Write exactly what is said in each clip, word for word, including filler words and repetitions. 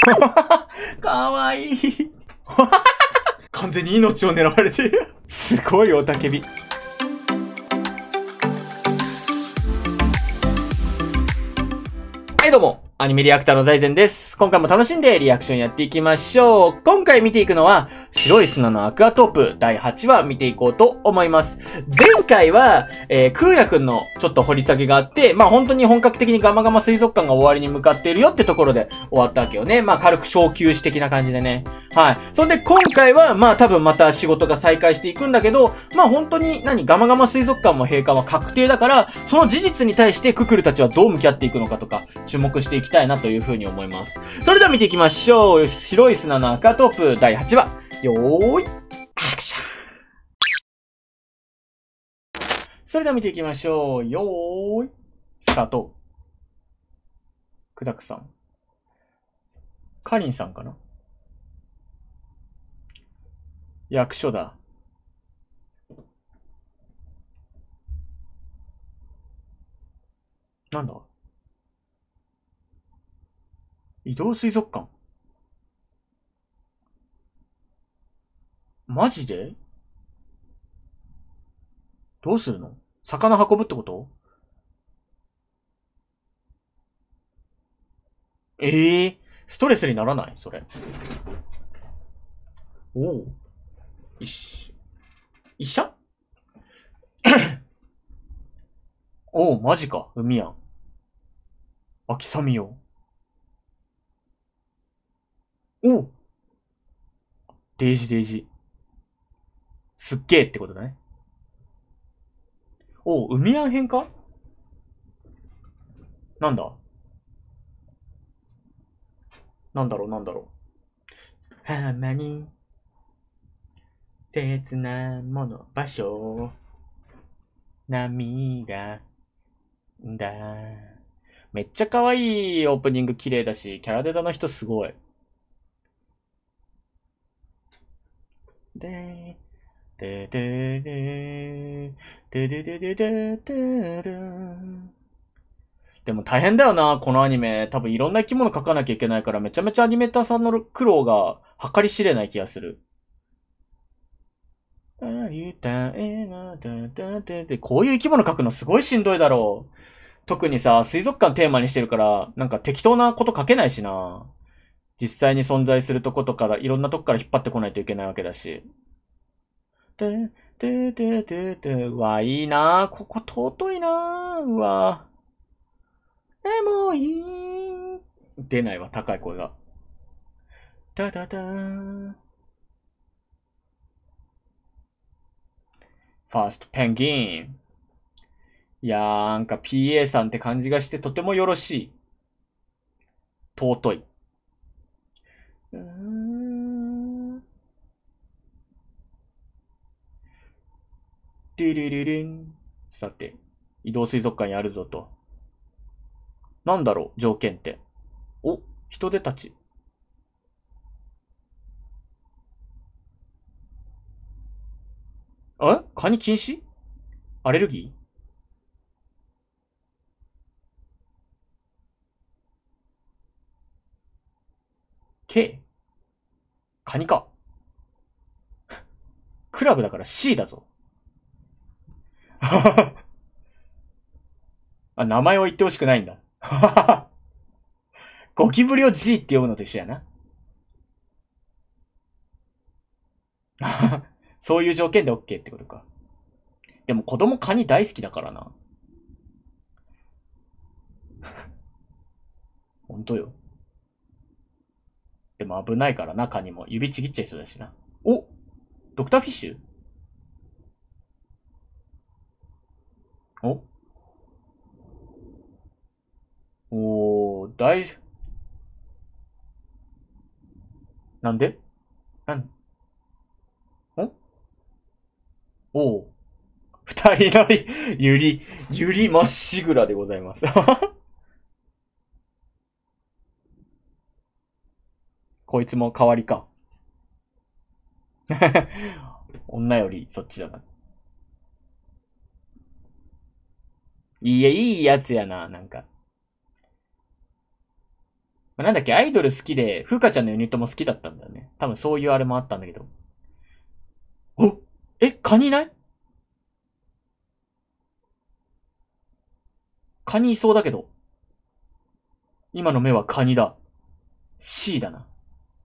かわいい。完全に命を狙われている。すごい雄たけび。はいどうも、アニメリアクターの財前です。今回も楽しんでリアクションやっていきましょう。今回見ていくのは、白い砂のアクアトープだいはちわ見ていこうと思います。前回は、えー、空也くんのちょっと掘り下げがあって、まあ本当に本格的にガマガマ水族館が終わりに向かっているよってところで終わったわけよね。まあ軽く小休止的な感じでね。はい。そんで今回は、まあ多分また仕事が再開していくんだけど、まあ本当に何、ガマガマ水族館も閉館は確定だから、その事実に対してククルたちはどう向き合っていくのかとか、注目していきたいなというふうに思います。それでは見ていきましょう。白い砂のアクアトープだいはちわ。よーい、アクション。それでは見ていきましょう。よーい、スタート。クダクさん。カリンさんかな？役所だ。なんだ？移動水族館。マジで？どうするの？魚運ぶってこと？ええー、ストレスにならない？それ。おお。いし、医者？おお、マジか。海やん。秋雨よ。おお。デージデージ。すっげーってことだね。おう、海やん編か？なんだなんだろうなんだろう。浜に、切なもの場所、波が、んだ。めっちゃ可愛いオープニング綺麗だし、キャラデザの人すごい。で、ででで、ででででででで。でも大変だよな、このアニメ。多分いろんな生き物描かなきゃいけないから、めちゃめちゃアニメーターさんの苦労が計り知れない気がする。こういう生き物描くのすごいしんどいだろう。特にさ、水族館テーマにしてるから、なんか適当なこと書けないしな。実際に存在するとことから、いろんなとこから引っ張ってこないといけないわけだし。て、て、て、て、て、うわ、いいなここ尊いなうわ。え、もういい。出ないわ、高い声が。たたたー。ファーストペンギン。いやー、なんか ピーエー さんって感じがしてとてもよろしい。尊い。うーん。ドゥルルルン。さて、移動水族館やるぞと。なんだろう、条件って。お、人手たち。え？カニ禁止？アレルギー？ K？ カニか。クラブだから C だぞ。あ、名前を言ってほしくないんだ。ゴキブリを G って呼ぶのと一緒やな。そういう条件で OK ってことか。でも子供カニ大好きだからな。ほんとよ。でも危ないからな、カニも。指ちぎっちゃいそうだしな。お、ドクターフィッシュ？おおー、大丈夫。なんで？なんおおー。二人のゆり、ゆりまっしぐらでございます。こいつも代わりか。女よりそっちだな。いや、いいやつやな、なんか。 なんだっけ、アイドル好きで、風花ちゃんのユニットも好きだったんだよね。多分そういうあれもあったんだけど。おえ、カニいない？カニいそうだけど。今の目はカニだ。C だな。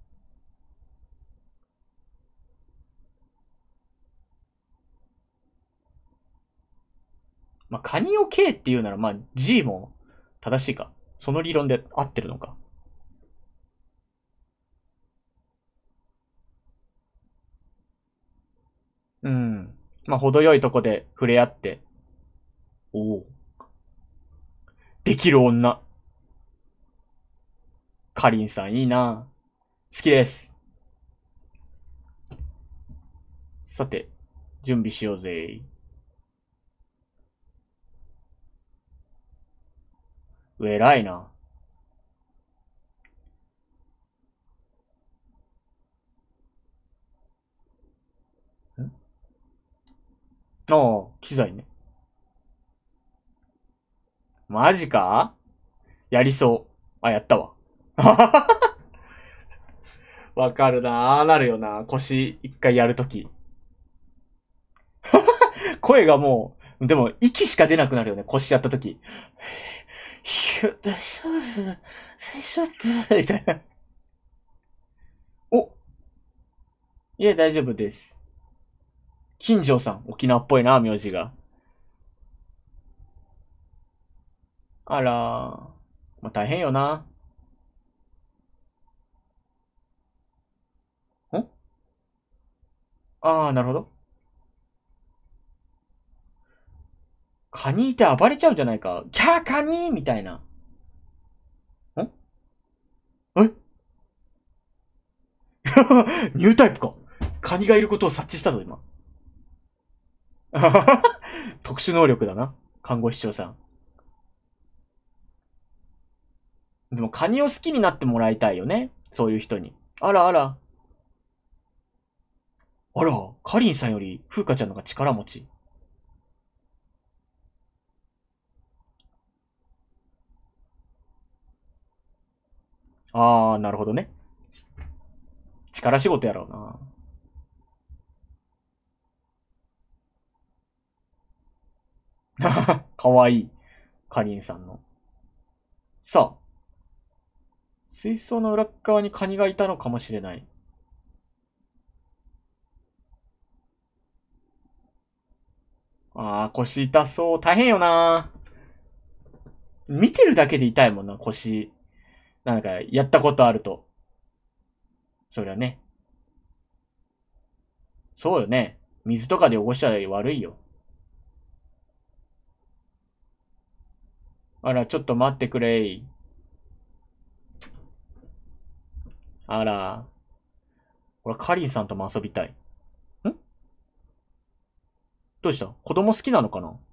まあ、カニを K って言うなら、まあ、G も正しいか。その理論で合ってるのか。うん。まあ、程よいとこで触れ合って。おお。できる女。カリンさんいいな。好きです。さて、準備しようぜ。偉いな。んああ、機材ね。マジか？やりそう。あ、やったわ。わかるな。ああなるよな。腰一回やるとき。声がもう、でも息しか出なくなるよね。腰やったとき。ひゅ、大丈夫、大丈夫、みたいな。お、いえ、大丈夫です。金城さん、沖縄っぽいな、名字が。あらー。まあ、大変よな。んああ、なるほど。カニいて暴れちゃうんじゃないか。キャーカニーみたいな。んえニュータイプか。カニがいることを察知したぞ、今。特殊能力だな。看護師長さん。でもカニを好きになってもらいたいよね。そういう人に。あらあら。あら、カリンさんより風花ちゃんのが力持ち。あー、なるほどね。力仕事やろうな。かわいい。カリンさんの。さあ、水槽の裏側にカニがいたのかもしれない。あー、腰痛そう。大変よな。見てるだけで痛いもんな、腰。なんか、やったことあると。そりゃね。そうよね。水とかで汚したら悪いよ。あら、ちょっと待ってくれい。あら、俺カリンさんとも遊びたい。んどうした？子供好きなのかな？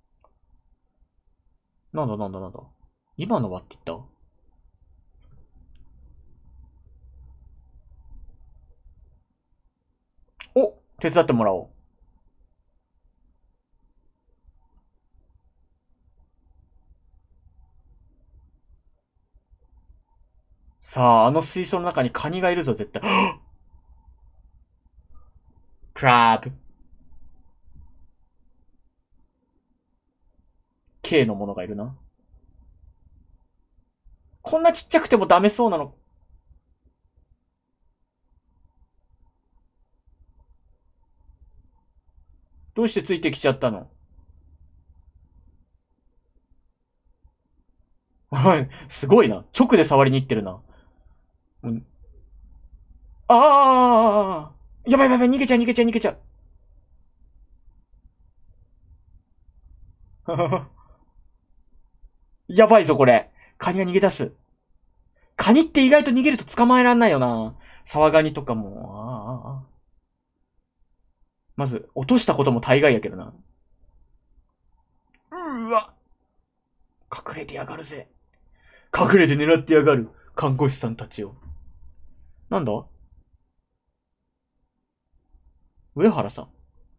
なんだなんだなんだ。今のはって言った？お、手伝ってもらおう。さあ、あの水槽の中にカニがいるぞ、絶対。クラブ。K のものがいるな。こんなちっちゃくてもダメそうなの。どうしてついてきちゃったの？はい。すごいな。直で触りに行ってるな。うん、ああやばいやばい、逃げちゃう逃げちゃう逃げちゃう。やばいぞ、これ。カニが逃げ出す。カニって意外と逃げると捕まえらんないよな。沢ガニとかも。ああまず、落としたことも大概やけどな。うわ。隠れてやがるぜ。隠れて狙ってやがる。看護師さんたちを。なんだ？上原さん。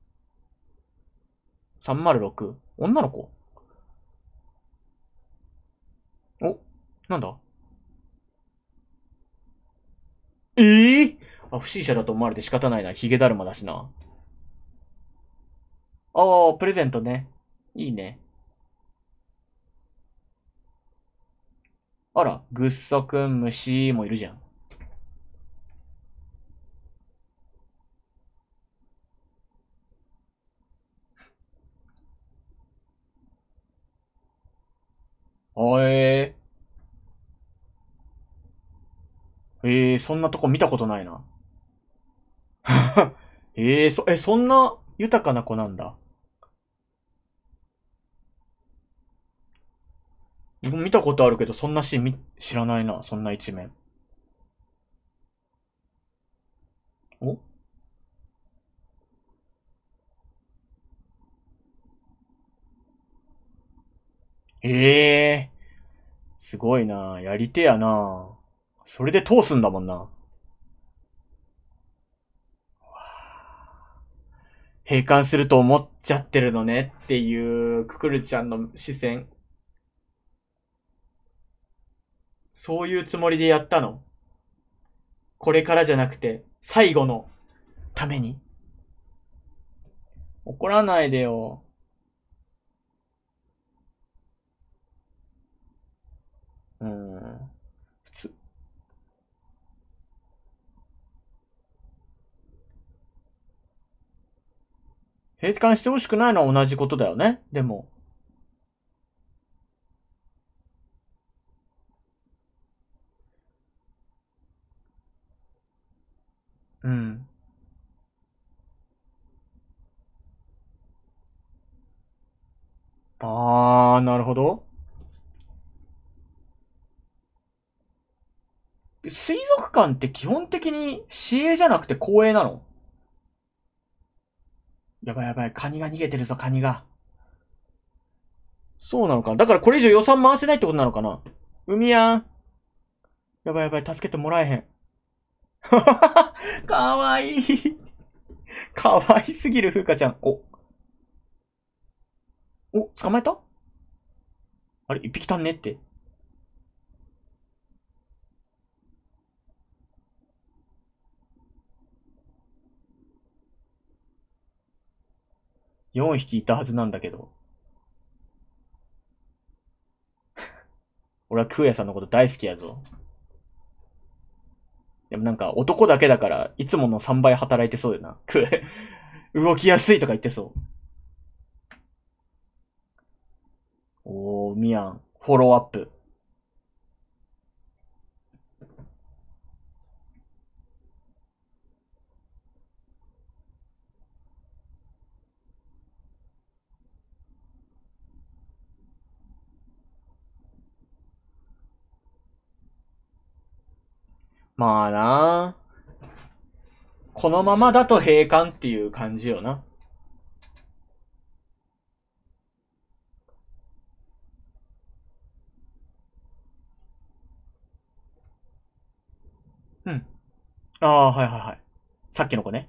さんまるろく。女の子？お、なんだ？ あ、不審者だと思われて仕方ないな。ヒゲだるまだしな。ああ、プレゼントね。いいね。あら、グッソくん、虫もいるじゃん。あえー、えー、そんなとこ見たことないな。えー、そ、え、そんな豊かな子なんだ。僕も見たことあるけど、そんなシーンみ知らないな。そんな一面。おええー、すごいな。やりてえやな。それで通すんだもんな。閉館すると思っちゃってるのねっていう、ククルちゃんの視線。そういうつもりでやったの？これからじゃなくて、最後のために。怒らないでよ。うん。普通。閉館してほしくないのは同じことだよね。でも。うん。あー、なるほど。水族館って基本的に市営じゃなくて公営なの？やばいやばい、カニが逃げてるぞ、カニが。そうなのか。だからこれ以上予算回せないってことなのかな。海やん。やばいやばい、助けてもらえへん。かわいい。かわいすぎる、ふうかちゃん。お、お、捕まえた？あれ、一匹足んねって。よんひきいたはずなんだけど。俺はクーヤさんのこと大好きやぞ。でもなんか男だけだから、いつものさんばい働いてそうよな。クー、動きやすいとか言ってそう。おー、ミヤン。フォローアップ。まあなこのままだと閉館っていう感じよな。うん。ああ、はいはいはい。さっきの子ね。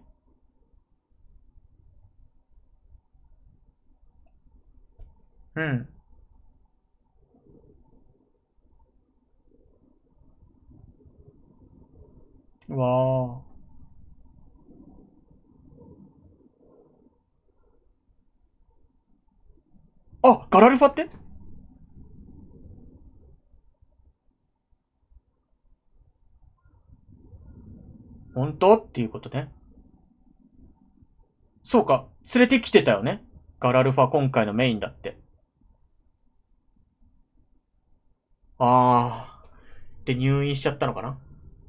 うん。うわあ。あ、ガラルファって本当っていうことね。そうか。連れてきてたよね。ガラルファ今回のメインだって。ああ。で、入院しちゃったのかな。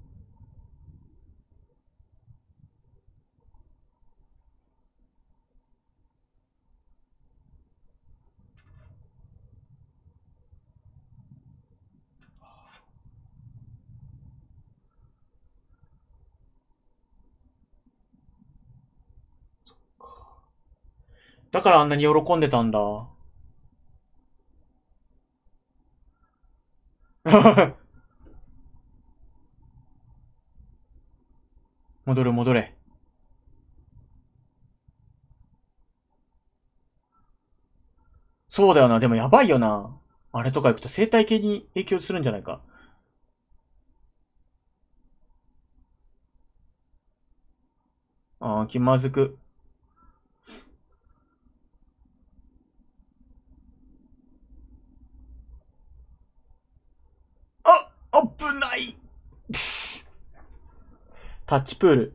だからあんなに喜んでたんだ。戻る戻れ。そうだよな。でもやばいよな。あれとか行くと生態系に影響するんじゃないか。 ああ、気まずく。あ、危ない。タッチプール。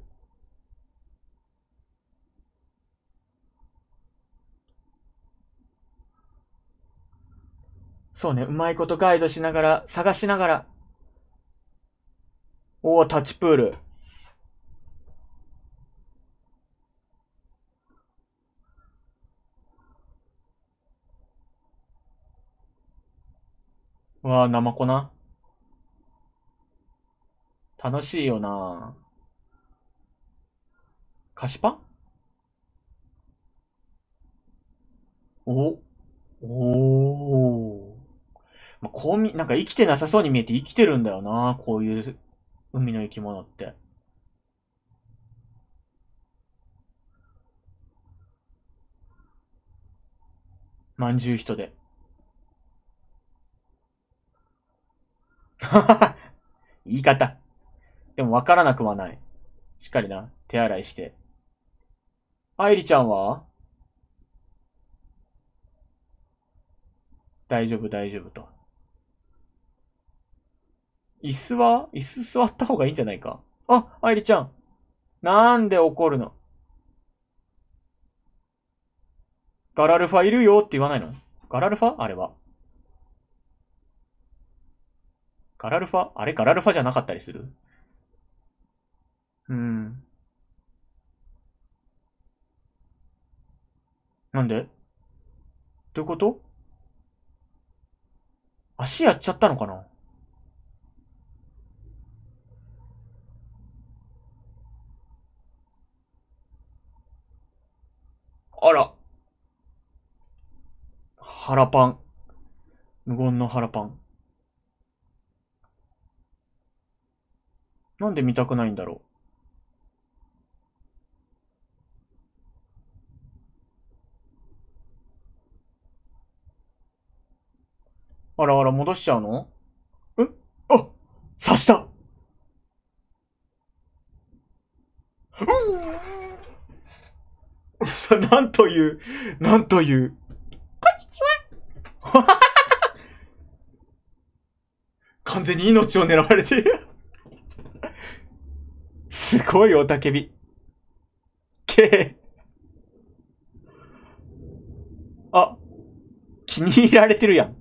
そうね、うまいことガイドしながら、探しながら。おー、タッチプール。うわー、生粉な。楽しいよな。菓子パンお、おー。まあ、こうみ、なんか生きてなさそうに見えて生きてるんだよな。こういう海の生き物って。まんじゅう人で。言い方。でもわからなくはない。しっかりな。手洗いして。愛梨ちゃんは大丈夫、大丈夫と。椅子は椅子座った方がいいんじゃないか。あ、愛梨ちゃん。なんで怒るの？ガラルファいるよって言わないの？ガラルファあれは。ガラルファあれガラルファじゃなかったりする？うん。なんで？どういうこと？足やっちゃったのかな？あら。腹パン。無言の腹パン。なんで見たくないんだろう。あらあら、戻しちゃうの？えあ刺した。さ、なんという、なんという。完全に命を狙われている。すごい雄たけび。けー。あ、気に入られてるやん。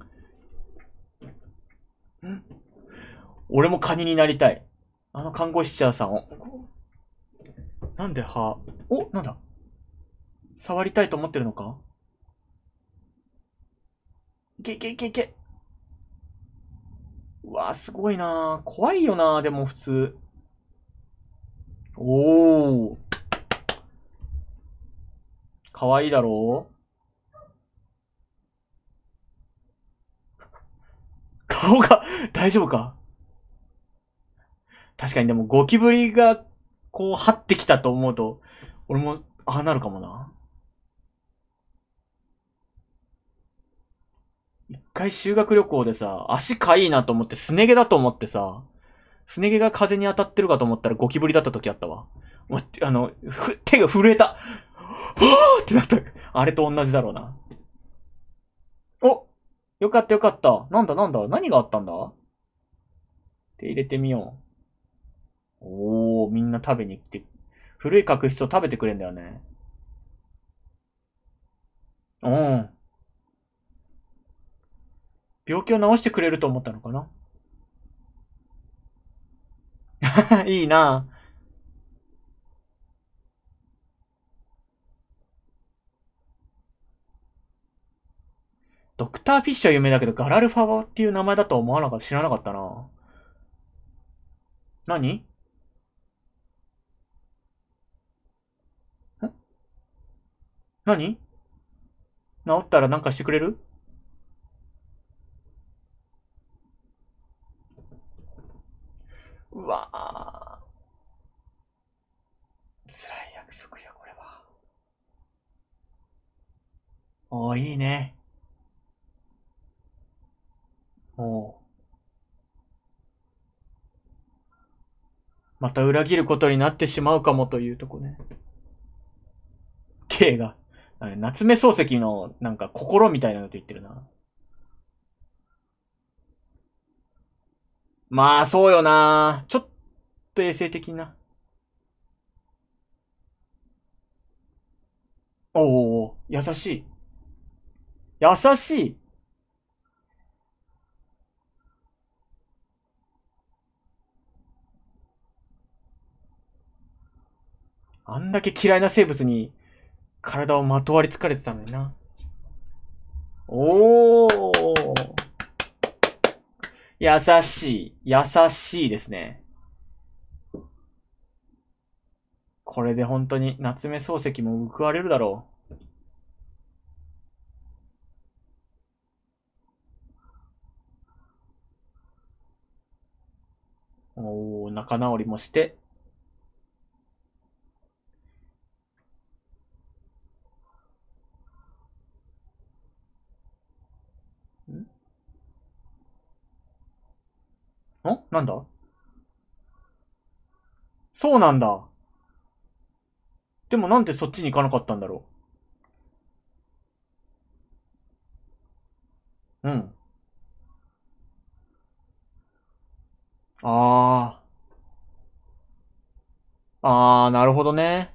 俺もカニになりたい。あの看護師チャーさんを。なんで歯、お、なんだ触りたいと思ってるのか？いけいけいけいけ。うわーすごいなー怖いよなーでも普通。おー。可愛いだろう？顔が、大丈夫か？確かにでもゴキブリが、こう、張ってきたと思うと、俺も、ああなるかもな。一回修学旅行でさ、足かいいなと思って、すね毛だと思ってさ、すね毛が風に当たってるかと思ったらゴキブリだった時あったわ。もう、あの、ふ、手が震えた。はぁーってなった。あれと同じだろうな。およかったよかった。なんだなんだ何があったんだ？手入れてみよう。おー、みんな食べに来て、古い角質を食べてくれんだよね。うん。病気を治してくれると思ったのかな？いいな。ドクターフィッシュは有名だけど、ガラルファっていう名前だとは思わなかった、知らなかったな。何？ん何？治ったらなんかしてくれる？うわぁ。辛い約束や、これは。おー、いいね。おー。また裏切ることになってしまうかもというとこね。 K が。夏目漱石のなんか心みたいなのと言ってるな。まあ、そうよな。ちょっと衛生的な。おー、優しい。優しい。あんだけ嫌いな生物に体をまとわりつかれてたのにな。おー。優しい。優しいですね。これで本当に夏目漱石も報われるだろう。おー、仲直りもして。んんなんだそうなんだ。でもなんでそっちに行かなかったんだろう。うん。あー。あー、なるほどね。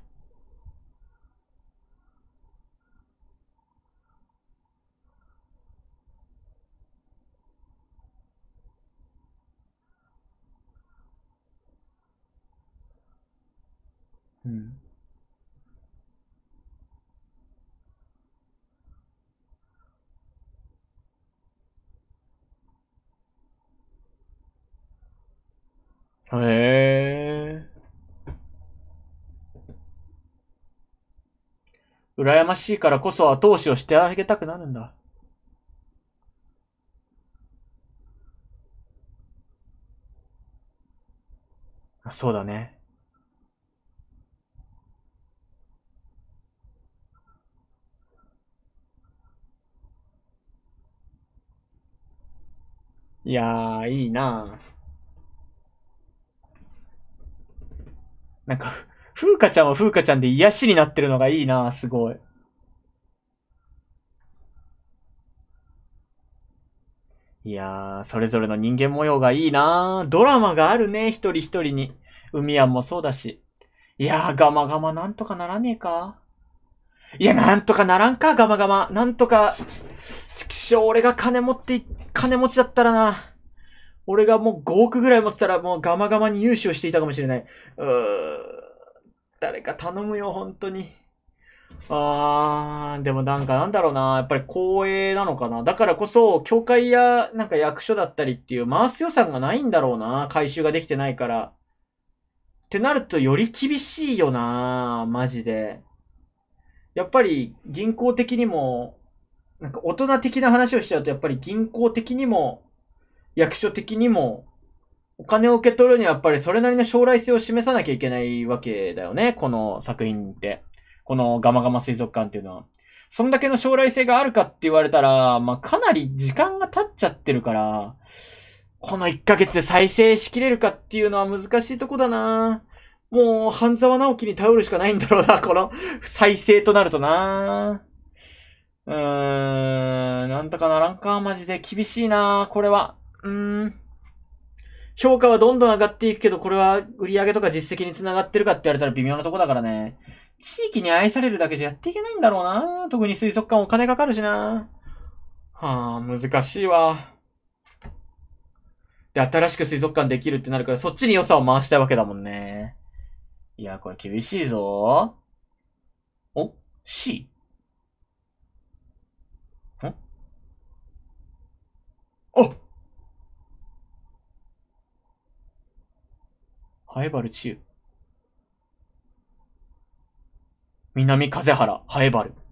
うん。へー。羨ましいからこそ後押しをしてあげたくなるんだ。そうだね。いやー、いいななんか、ふうかちゃんはふうかちゃんで癒しになってるのがいいなすごい。いやー、それぞれの人間模様がいいなドラマがあるね、一人一人に。海やんもそうだし。いやー、ガマガマなんとかならねえか。いや、なんとかならんか、ガマガマ。なんとか、ちくしょう、俺が金持って、金持ちだったらな。俺がもうごおくぐらい持ってたらもうガマガマに融資をしていたかもしれない。うー、誰か頼むよ、本当に。あー、でもなんかなんだろうな。やっぱり光栄なのかな。だからこそ、教会やなんか役所だったりっていう回す予算がないんだろうな。回収ができてないから。ってなるとより厳しいよな。マジで。やっぱり銀行的にも、なんか大人的な話をしちゃうとやっぱり銀行的にも、役所的にも、お金を受け取るにはやっぱりそれなりの将来性を示さなきゃいけないわけだよね。この作品って。このガマガマ水族館っていうのは。そんだけの将来性があるかって言われたら、まあ、かなり時間が経っちゃってるから、このいっかげつで再生しきれるかっていうのは難しいとこだな。もう、半沢直樹に頼るしかないんだろうな、この再生となるとな。うーん、なんとかならんか、マジで厳しいな、これは。うーん。評価はどんどん上がっていくけど、これは売り上げとか実績につながってるかって言われたら微妙なとこだからね。地域に愛されるだけじゃやっていけないんだろうな。特に水族館お金かかるしな。はあ、難しいわ。で、新しく水族館できるってなるから、そっちに予算を回したいわけだもんね。いや、これ厳しいぞ。お ?C? んおハエバルチユ。南風原、ハエバル。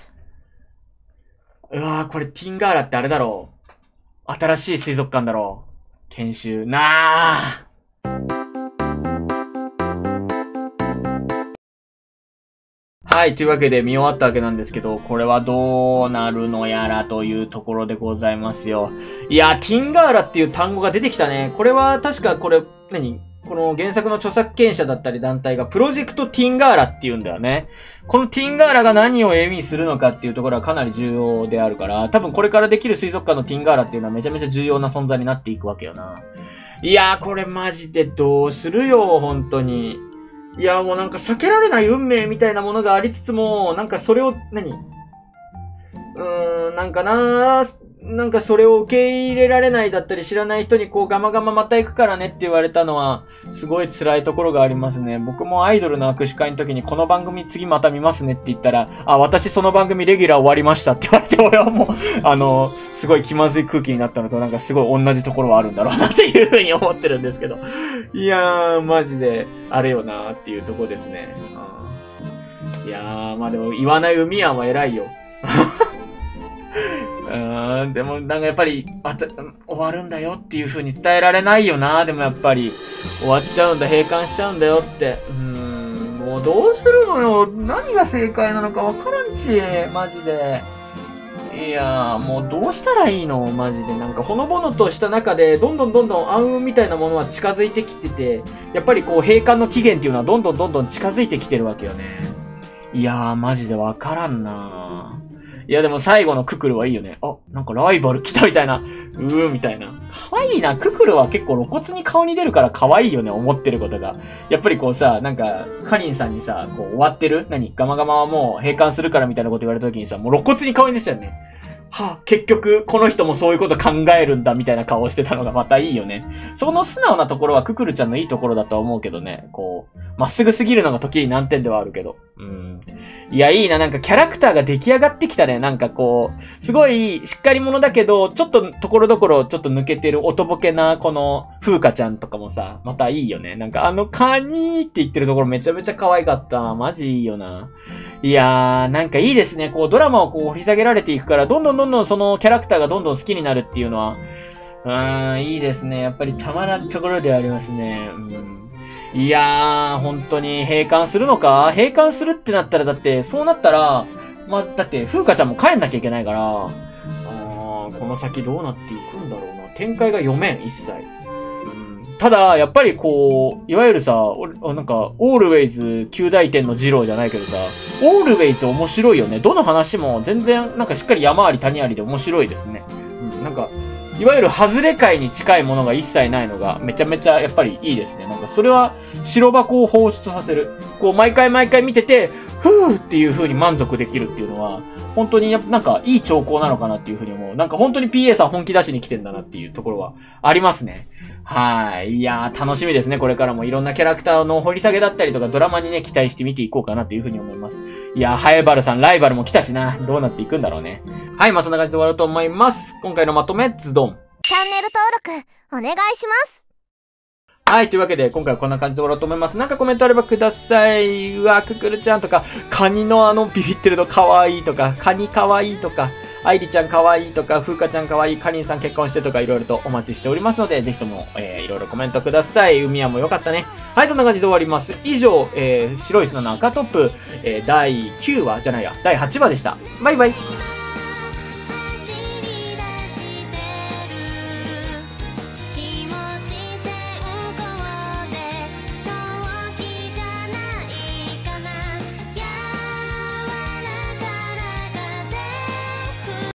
うわぁ、これティンガーラってあれだろう。新しい水族館だろう。研修。なぁはい。というわけで見終わったわけなんですけど、これはどうなるのやらというところでございますよ。いや、ティンガーラっていう単語が出てきたね。これは確かこれ、何この原作の著作権者だったり団体がプロジェクトティンガーラって言うんだよね。このティンガーラが何を意味するのかっていうところはかなり重要であるから、多分これからできる水族館のティンガーラっていうのはめちゃめちゃ重要な存在になっていくわけよな。いやー、これマジでどうするよ、本当に。いやー、もうなんか避けられない運命みたいなものがありつつも、なんかそれを、何うーん、なんかなー、なんかそれを受け入れられないだったり知らない人にこうガマガマまた行くからねって言われたのはすごい辛いところがありますね。僕もアイドルの握手会の時にこの番組次また見ますねって言ったら、あ、私その番組レギュラー終わりましたって言われて、俺はもう、あの、すごい気まずい空気になったのとなんかすごい同じところはあるんだろうなっていうふうに思ってるんですけど。いやー、マジであれよなーっていうところですね。うん、いやー、まあでも言わない海やんは偉いよ。うーん、でもなんかやっぱりあた終わるんだよっていう風に伝えられないよな。でもやっぱり終わっちゃうんだ、閉館しちゃうんだよって。うーん、もうどうするのよ。何が正解なのかわからんち、マジで。いやー、もうどうしたらいいのマジで。なんかほのぼのとした中でどんどんどんどん暗雲みたいなものは近づいてきてて、やっぱりこう閉館の期限っていうのはどんどんどんどん近づいてきてるわけよね。いやー、マジでわからんな。いやでも最後のククルはいいよね。あ、なんかライバル来たみたいな。うーみたいな。可愛いな。ククルは結構露骨に顔に出るから可愛いよね。思ってることが。やっぱりこうさ、なんか、カリンさんにさ、こう終わってる何ガマガマはもう閉館するからみたいなこと言われた時にさ、もう露骨に顔に出てたよね。はぁ、結局、この人もそういうこと考えるんだみたいな顔をしてたのがまたいいよね。その素直なところはククルちゃんのいいところだとは思うけどね。こう、まっすぐすぎるのが時に難点ではあるけど。うん。いや、いいな。なんかキャラクターが出来上がってきたね。なんかこう、すごいしっかり者だけど、ちょっとところどころちょっと抜けてるおとぼけな、この、風花ちゃんとかもさ、またいいよね。なんかあのカニーって言ってるところめちゃめちゃ可愛かった。マジいいよな。いやー、なんかいいですね。こう、ドラマをこう、掘り下げられていくから、どんどんどんどんそのキャラクターがどんどん好きになるっていうのは、うーん、いいですね。やっぱりたまらんところではありますね。うん、いやー、本当に閉館するのか閉館するってなったら、だって、そうなったら、まあ、だって、風花ちゃんも帰んなきゃいけないから、あー、この先どうなっていくんだろうな。展開が読めん、一切。ただ、やっぱりこう、いわゆるさ、なんか、オールウェイズ旧大点の二郎じゃないけどさ、オールウェイズ面白いよね。どの話も全然、なんかしっかり山あり谷ありで面白いですね。うん、なんか、いわゆる外れ界に近いものが一切ないのが、めちゃめちゃやっぱりいいですね。なんかそれは、白箱を放出させる。こう、毎回毎回見てて、ふーっていう風に満足できるっていうのは、本当になんかいい兆候なのかなっていう風に思う。なんか本当に ピーエー さん本気出しに来てんだなっていうところはありますね。はい。いやー、楽しみですね。これからもいろんなキャラクターの掘り下げだったりとかドラマにね、期待して見ていこうかなという風に思います。いやー、ハエバルさん、ライバルも来たしな。どうなっていくんだろうね。はい、まあそんな感じで終わろうと思います。今回のまとめ、ズドン。 チャンネル登録、お願いします。 はい、というわけで、今回はこんな感じで終わろうと思います。なんかコメントあればください。うわ、ククルちゃんとか、カニのあのビビってるの可愛いとか、カニ可愛いとか、アイリちゃん可愛いとか、風花ちゃん可愛い、カリンさん結婚してとかいろいろとお待ちしておりますので、ぜひとも、えー、いろいろコメントください。海屋もよかったね。はい、そんな感じで終わります。以上、えー、白い砂の赤トップ、えー、だいきゅうわじゃないや、だいはちわでした。バイバイ。